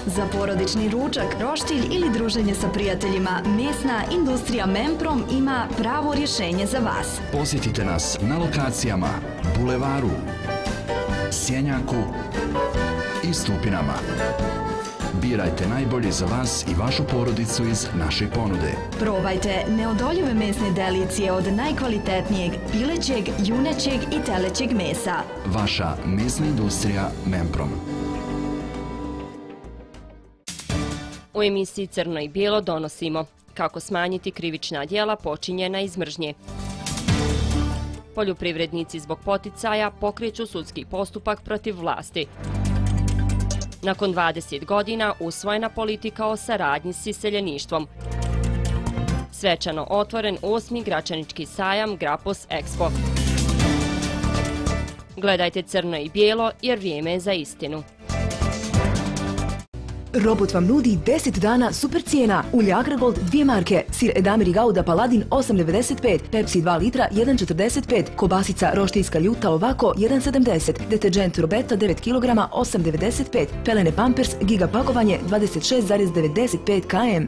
Za porodični ručak, roštilj ili druženje sa prijateljima, mesna industrija Memprom ima pravo rješenje za vas. Posjetite nas na lokacijama Bulevaru, Sjenjaku i Stupinama. Birajte najbolje za vas i vašu porodicu iz naše ponude. Probajte neodoljive mesne delicije od najkvalitetnijeg pilećeg, junećeg i telećeg mesa. Vaša mesna industrija Memprom. U emisiji Crno i bijelo donosimo kako smanjiti krivična djela počinjena iz mržnje. Poljoprivrednici zbog poticaja pokreću sudski postupak protiv vlasti. Nakon 20 godina usvojena politika o saradnji s iseljeništvom. Svečano otvoren 8. Gračanički sajam Grapos Expo. Gledajte Crno i bijelo jer vrijeme je za istinu. Robot vam nudi 10 dana super cijena. Ulje Agragol 2 marke, sir Edamir i Gouda Paladin 8,95, Pepsi 2 litra 1,45, kobasica roštiljska ljuta ovako 1,70, deterđent Robeta 9 kg 8,95, pelene Pampers giga pakovanje 26,95 km.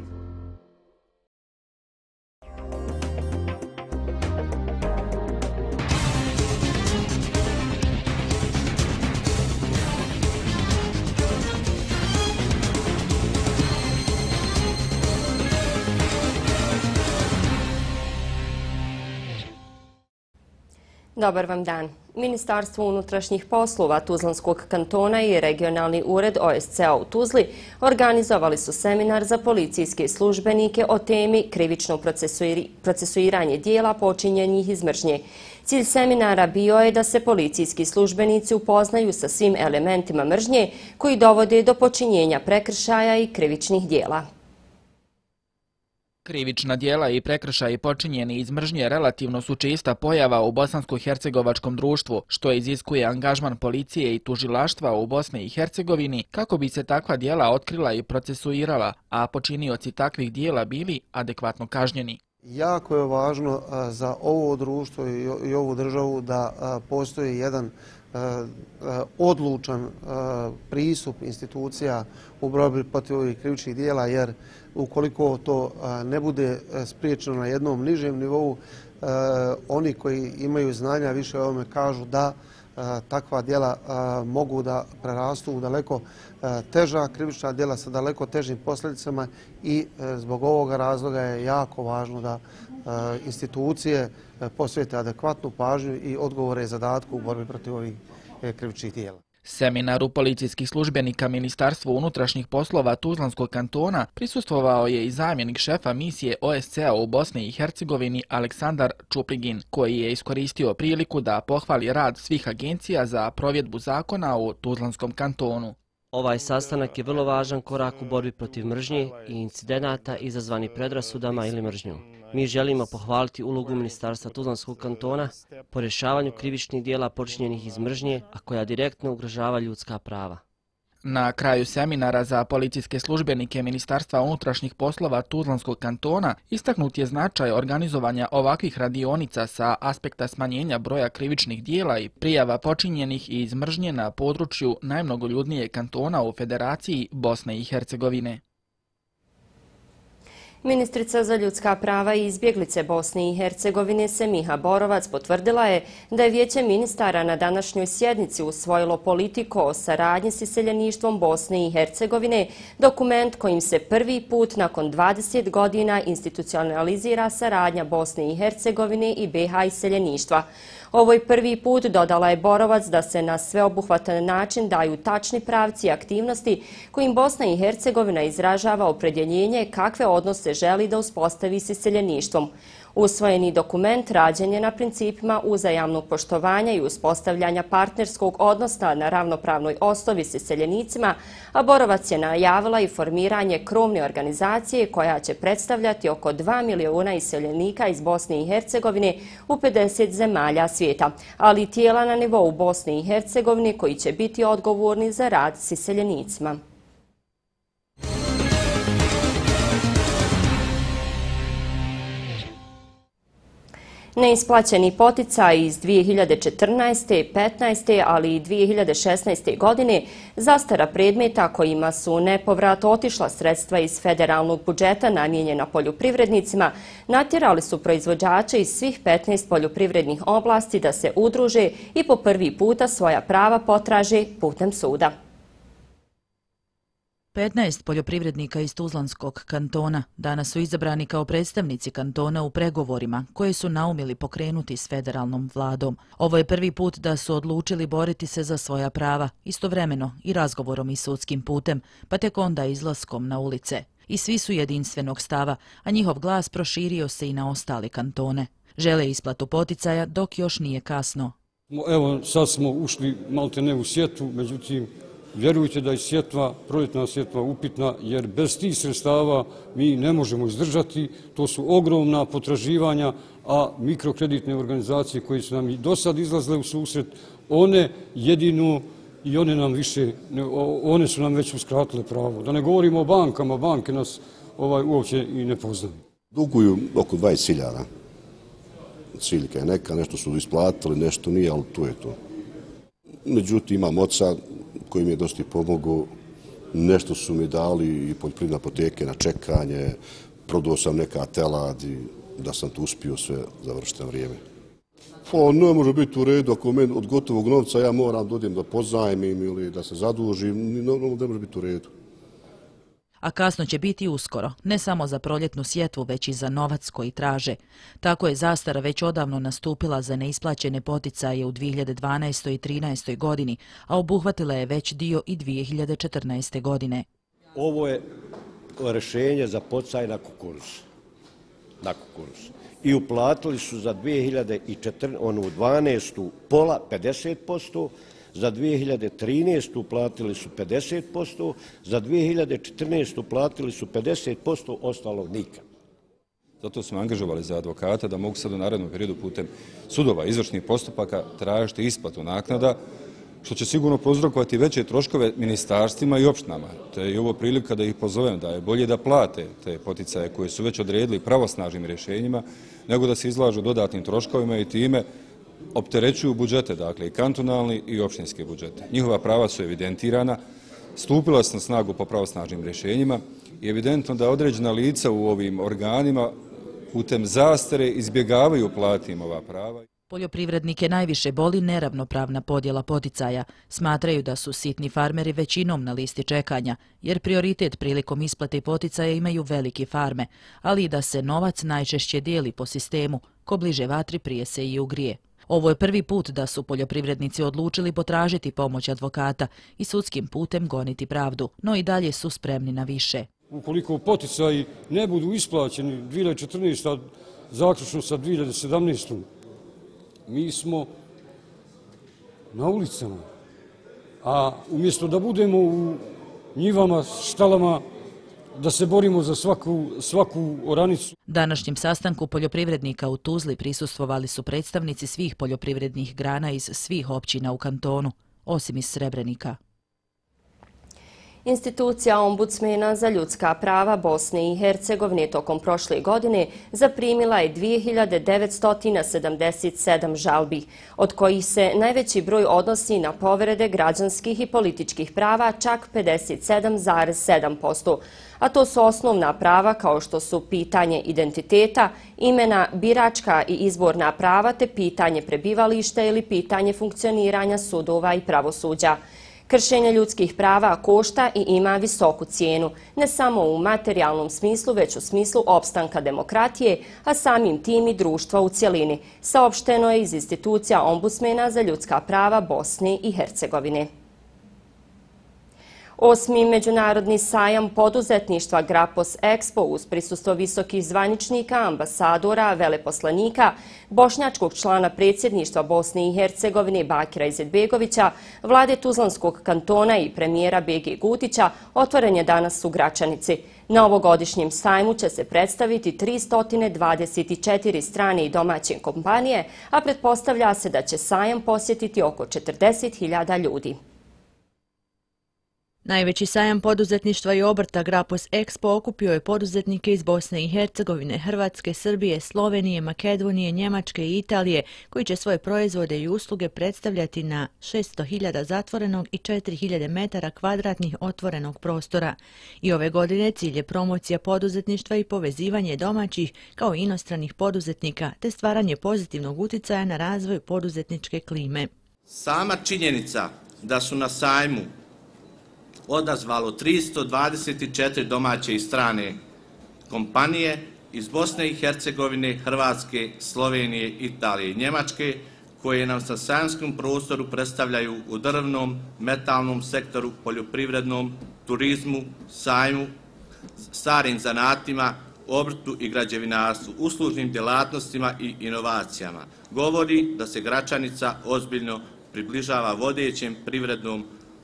Dobar vam dan. Ministarstvo unutrašnjih poslova Tuzlanskog kantona i regionalni ured OSCE-a u Tuzli organizovali su seminar za policijske službenike o temi krivično procesuiranje dijela počinjenih iz mržnje. Cilj seminara bio je da se policijski službenici upoznaju sa svim elementima mržnje koji dovode do počinjenja prekršaja i krivičnih dijela. Krivična djela i prekršaji počinjeni iz mržnje relativno su česta pojava u bosansko-hercegovačkom društvu, što iziskuje angažman policije i tužilaštva u Bosni i Hercegovini kako bi se takva djela otkrila i procesuirala, a počinioci takvih djela bili adekvatno kažnjeni. Jako je važno za ovo društvo i ovu državu da postoji jedan odlučan pristup institucija u borbi protiv ovih krivičnih djela, jer ukoliko to ne bude spriječeno na jednom nižem nivou, oni koji imaju znanja više o ovome kažu da takva djela mogu da prerastu u daleko teža krivična djela sa daleko težim posljedicama i zbog ovoga razloga je jako važno da institucije posvete adekvatnu pažnju i odgovore zadatku u borbi protiv ovih krivičnih djela. Seminaru policijskih službenika Ministarstva unutrašnjih poslova Tuzlanskog kantona prisustvovao je i zamjenik šefa misije OSCE-a u Bosni i Hercegovini Aleksandar Čupligin, koji je iskoristio priliku da pohvali rad svih agencija za provedbu zakona u Tuzlanskom kantonu. Ovaj sastanak je vrlo važan korak u borbi protiv mržnje i incidenata izazvani predrasudama ili mržnjom. Mi želimo pohvaliti ulogu Ministarstva Tuzlanskog kantona po rješavanju krivičnih djela počinjenih iz mržnje, a koja direktno ugrožava ljudska prava. Na kraju seminara za policijske službenike Ministarstva unutrašnjih poslova Tuzlanskog kantona istaknut je značaj organizovanja ovakvih radionica sa aspekta smanjenja broja krivičnih dijela i prijava počinjenih iz mržnje na području najmnogoljudnijeg kantona u Federaciji Bosne i Hercegovine. Ministrica za ljudska prava i izbjeglice Bosne i Hercegovine Semiha Borovac potvrdila je da je Vijeće ministara na današnjoj sjednici usvojilo politiku o saradnji s iseljeništvom Bosne i Hercegovine, dokument kojim se prvi put nakon 20 godina institucionalizira saradnja Bosne i Hercegovine i BiH iseljeništva. Ovo je prvi put, dodala je Borovac, da se na sveobuhvatan način daju tačni pravci i aktivnosti kojim Bosna i Hercegovina izražava opredjeljenje kakve odnose želi da uspostavi s iseljeništvom. Usvojeni dokument rađen je na principima uzajamnog poštovanja i uspostavljanja partnerskog odnosa na ravnopravnoj osnovi s iseljenicima, a Borovac je najavila i formiranje krovne organizacije koja će predstavljati oko 2 milijuna iseljenika iz Bosne i Hercegovine u 50 zemalja svijeta, ali i tijela na nivou Bosne i Hercegovine koji će biti odgovorni za rad s iseljenicima. Neisplaćeni poticaj iz 2014. 15. ali i 2016. godine, zastara predmeta kojima su nepovratno otišla sredstva iz federalnog budžeta namijenjena poljoprivrednicima, natjerali su proizvođače iz svih 15 poljoprivrednih oblasti da se udruže i po prvi puta svoja prava potraže putem suda. 15 poljoprivrednika iz Tuzlanskog kantona danas su izabrani kao predstavnici kantona u pregovorima koje su naumili pokrenuti s federalnom vladom. Ovo je prvi put da su odlučili boriti se za svoja prava, istovremeno i razgovorom i sudskim putem, pa tek onda izlaskom na ulice. I svi su jedinstvenog stava, a njihov glas proširio se i na ostale kantone. Žele isplatu poticaja dok još nije kasno. Evo, sad smo ušli maltene u sjetvu, međutim, vjerujte da je proljetna sjetva upitna, jer bez tih sredstava mi ne možemo izdržati. To su ogromna potraživanja, a mikrokreditne organizacije koje su nam i do sad izlazile u susret, one jedino i one su nam već uskratile pravo. Da ne govorimo o bankama, banke nas uopće i ne poznaju. Duguju oko 20.000. Ciljka je neka, nešto su isplatili, nešto nije, ali tu je to. Međutim, imam oca koji mi je dosta pomogao, nešto su mi dali i poljoprivredne apoteke na čekanje, prodao sam neka telad i da sam to uspio sve završiti na vrijeme. Ne može biti u redu ako meni od gotovog novca ja moram dodijem da pozajmim ili da se zadužim, normalno ne može biti u redu. A kasno će biti uskoro, ne samo za proljetnu sjetvu, već i za novac koji traže. Tako je zastara već odavno nastupila za neisplaćene poticaje u 2012. i 2013. godini, a obuhvatila je već dio i 2014. godine. Ovo je rješenje za poticaj na kukuruz. I uplatili su za 2012. pola 50%, za 2013. platili su 50%, za 2014. platili su 50%, ostalog nikad. Zato smo angažovali za advokata da mogu sad u narednom periodu putem sudova izvršnih postupaka tražiti isplatu naknada, što će sigurno prouzrokovati veće troškove ministarstvima i opštinama. Te je ovo prilika da ih pozovem da je bolje da plate te poticaje koje su već odredili pravosnažnim rješenjima, nego da se izlažu dodatnim troškovima i time opterećuju budžete, dakle i kantonalni i opštinske budžete. Njihova prava su evidentirana, stupila su na snagu po pravosnažnim rješenjima i evidentno da određena lica u ovim organima putem zastare izbjegavaju platiti im ova prava. Poljoprivrednike najviše boli neravnopravna podjela poticaja. Smatraju da su sitni farmeri većinom na listi čekanja, jer prioritet prilikom isplate poticaja imaju velike farme, ali i da se novac najčešće dijeli po sistemu, ko bliže vatri prije se i ugrije. Ovo je prvi put da su poljoprivrednici odlučili potražiti pomoć advokata i sudskim putem goniti pravdu, no i dalje su spremni na više. Ukoliko poticaji ne budu isplaćeni 2014. zaključno sa 2017. mi smo na ulicama, a umjesto da budemo u njivama, štalama, da se borimo za svaku oranicu. Današnjem sastanku poljoprivrednika u Tuzli prisustvovali su predstavnici svih poljoprivrednih grana iz svih općina u kantonu, osim iz Srebrenika. Institucija ombudsmena za ljudska prava Bosne i Hercegovine tokom prošle godine zaprimila je 2977 žalbi, od kojih se najveći broj odnosi na povrede građanskih i političkih prava, čak 57,7%. A to su osnovna prava kao što su pitanje identiteta, imena, biračka i izborna prava te pitanje prebivališta ili pitanje funkcioniranja sudova i pravosuđa. Kršenje ljudskih prava košta i ima visoku cijenu, ne samo u materijalnom smislu, već u smislu opstanka demokratije, a samim tim i društva u cjelini, saopšteno je iz institucija ombudsmena za ljudska prava Bosne i Hercegovine. 8. međunarodni sajam poduzetništva Grapos Expo uz prisustvo visokih zvaničnika, ambasadora, veleposlanika, bošnjačkog člana predsjedništva Bosne i Hercegovine Bakira Izetbegovića, vlade Tuzlanskog kantona i premijera BG Gutića otvoren je danas u Gračanici. Na ovogodišnjem sajmu će se predstaviti 324 strane i domaće kompanije, a pretpostavlja se da će sajam posjetiti oko 40.000 ljudi. Najveći sajam poduzetništva i obrta Grapos Expo okupio je poduzetnike iz Bosne i Hercegovine, Hrvatske, Srbije, Slovenije, Makedonije, Njemačke i Italije, koji će svoje proizvode i usluge predstavljati na 600.000 zatvorenog i 4.000 metara kvadratnih otvorenog prostora. I ove godine cilj je promocija poduzetništva i povezivanje domaćih kao i inostranih poduzetnika, te stvaranje pozitivnog uticaja na razvoj poduzetničke klime. Sama činjenica da su na sajmu odazvalo 324 domaće i strane kompanije iz Bosne i Hercegovine, Hrvatske, Slovenije, Italije i Njemačke, koje nam na sajamskom prostoru predstavljaju u drvnom, metalnom sektoru, poljoprivrednom, turizmu, sajmu, starim zanatima, obrtu i građevinarstvu, uslužnim djelatnostima i inovacijama. Govori da se Gračanica ozbiljno približava vodećem privrednom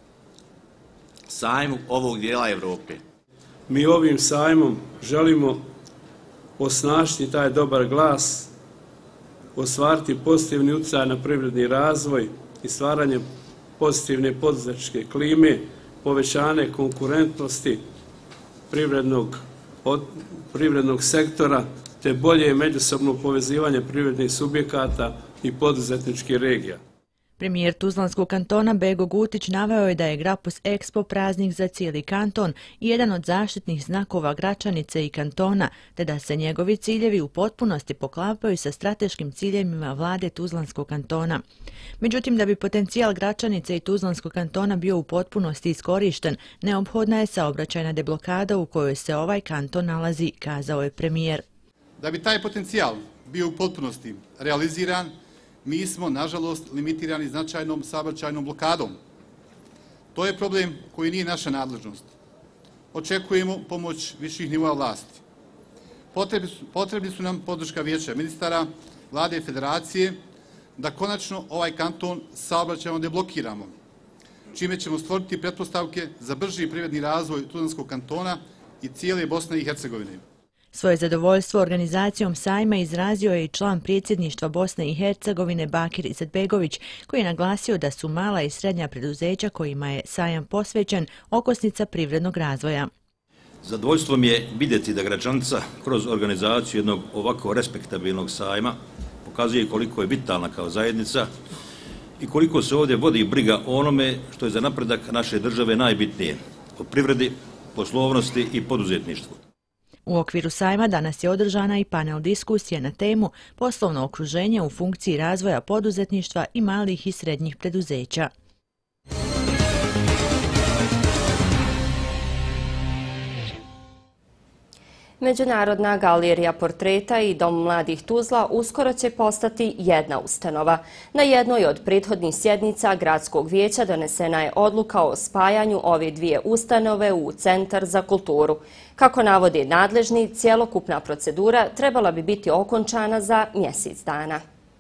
sajmu ovog dijela Evrope. Mi ovim sajmom želimo osnažiti taj dobar glas, ostvariti pozitivni utjecaj na privredni razvoj i stvaranje pozitivne poduzetničke klime, povećanje konkurentnosti privrednog sektora, te bolje međusobno povezivanje privrednih subjekata i poduzetničkih regija. Premijer Tuzlanskog kantona Bego Gutić naveo je da je Grapos Expo praznik za cijeli kanton i jedan od zaštitnih znakova Gračanice i kantona, te da se njegovi ciljevi u potpunosti poklapaju sa strateškim ciljevima vlade Tuzlanskog kantona. Međutim, da bi potencijal Gračanice i Tuzlanskog kantona bio u potpunosti iskorišten, neophodna je saobraćajna deblokada u kojoj se ovaj kanton nalazi, kazao je premijer. Da bi taj potencijal bio u potpunosti realiziran, mi smo, nažalost, limitirani značajnom saobraćajnom blokadom. To je problem koji nije naša nadležnost. Očekujemo pomoć viših nivoa vlasti. Potrebni su nam podrška vijeća ministara, vlade i federacije, da konačno ovaj kanton saobraćajno deblokiramo, čime ćemo stvoriti pretpostavke za brži privredni razvoj Tuzlanskog kantona i cijele Bosne i Hercegovine. Svoje zadovoljstvo organizacijom sajma izrazio je i član predsjedništva Bosne i Hercegovine Bakir Izetbegović, koji je naglasio da su mala i srednja preduzeća kojima je sajam posvećen okosnica privrednog razvoja. Zadovoljstvo mi je vidjeti da Gračanica kroz organizaciju jednog ovako respektabilnog sajma pokazuje koliko je vitalna kao zajednica i koliko se ovdje vodi briga o onome što je za napredak naše države najbitnije, o privredi, poslovnosti i poduzetništvu. U okviru sajma danas je održana i panel diskusije na temu poslovno okruženje u funkciji razvoja poduzetništva i malih i srednjih preduzeća. Međunarodna galerija portreta i Dom mladih Tuzla uskoro će postati jedna ustanova. Na jednoj od prethodnih sjednica Gradskog vijeća donesena je odluka o spajanju ove dvije ustanove u Centar za kulturu. Kako navode nadležni, cjelokupna procedura trebala bi biti okončana za mjesec dana.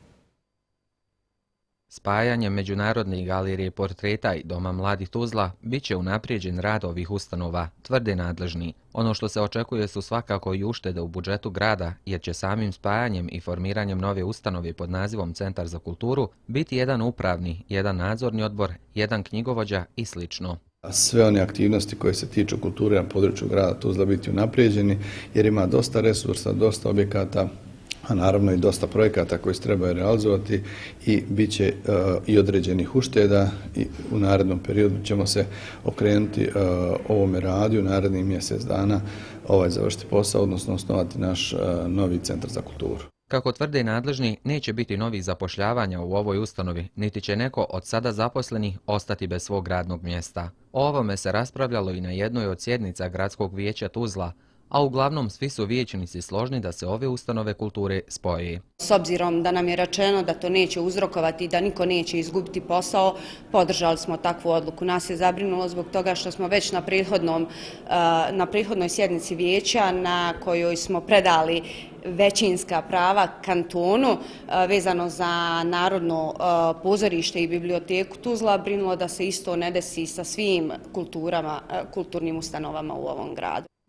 Spajanjem Međunarodne galerije portreta i Doma mladih Tuzla biće unaprijeđen rad ovih ustanova, tvrde nadležni. Ono što se očekuje su svakako i uštede u budžetu grada, jer će samim spajanjem i formiranjem nove ustanove pod nazivom Centar za kulturu biti jedan upravni, jedan nadzorni odbor, jedan knjigovođa i sl. Sve one aktivnosti koje se tiču kulture na području grada Tuzla biti unaprijeđeni, jer ima dosta resursa, dosta objekata, a naravno i dosta projekata koji se trebaju realizovati i bit će i određenih ušteda i u narednom periodu ćemo se okrenuti ovome radu u narednih mjesec dana završiti posao, odnosno osnovati naš novi Centar za kulturu. Kako tvrde nadležni, neće biti novih zapošljavanja u ovoj ustanovi, niti će neko od sada zaposlenih ostati bez svog radnog mjesta. O ovome se raspravljalo i na jednoj od sjednica Gradskog vijeća Tuzla, a uglavnom svi su vijećnici složni da se ove ustanove kulture spoje. S obzirom da nam je rečeno da to neće uzrokovati i da niko neće izgubiti posao, podržali smo takvu odluku. Nas je zabrinulo zbog toga što smo već na prethodnoj sjednici vijeća na kojoj smo predali većinska prava kantonu vezano za Narodno pozorište i biblioteku Tuzla, brinulo da se isto ne desi sa svim kulturnim ustanovama u ovom gradu.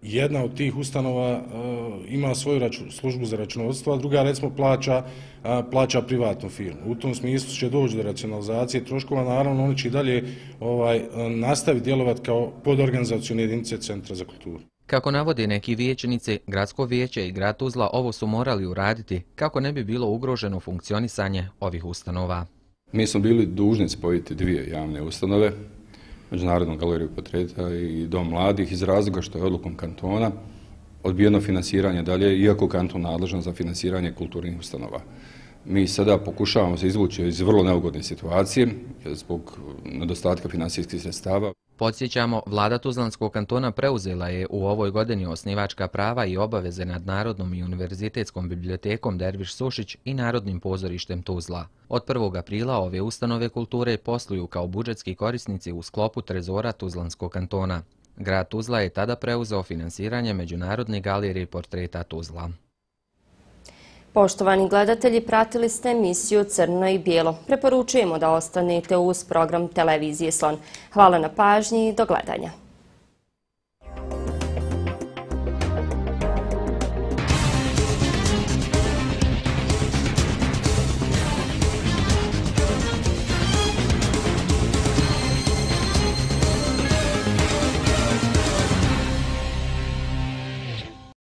Jedna od tih ustanova ima svoju službu za računovodstvo, a druga recimo plaća privatnu firmu. U tom smislu će doći do racionalizacije troškova, naravno oni će i dalje nastaviti djelovati kao podorganizacione jedinice Centra za kulturu. Kako navode neki vijećnici, Gradsko vijeće i grad Tuzla ovo su morali uraditi kako ne bi bilo ugroženo funkcionisanje ovih ustanova. Mi smo bili dužni spojiti dvije javne ustanove, Međunarodnu galeriju portreta i Dom mladih, iz razloga što je odlukom kantona odbijeno finansiranje dalje, iako kanton nadležan za finansiranje kulturnih ustanova. Mi sada pokušavamo se izvući iz vrlo neugodne situacije zbog nedostatka finansijskih sredstava. Podsjećamo, vlada Tuzlanskog kantona preuzela je u ovoj godini osnivačka prava i obaveze nad Narodnom i univerzitetskom bibliotekom Derviš Sušić i Narodnim pozorištem Tuzla. Od 1. aprila ove ustanove kulture posluju kao budžetski korisnici u sklopu trezora Tuzlanskog kantona. Grad Tuzla je tada preuzeo finansiranje Međunarodne galerije portreta Tuzla. Poštovani gledatelji, pratili ste emisiju Crno i bijelo. Preporučujemo da ostanete uz program televizije Slon. Hvala na pažnji i do gledanja.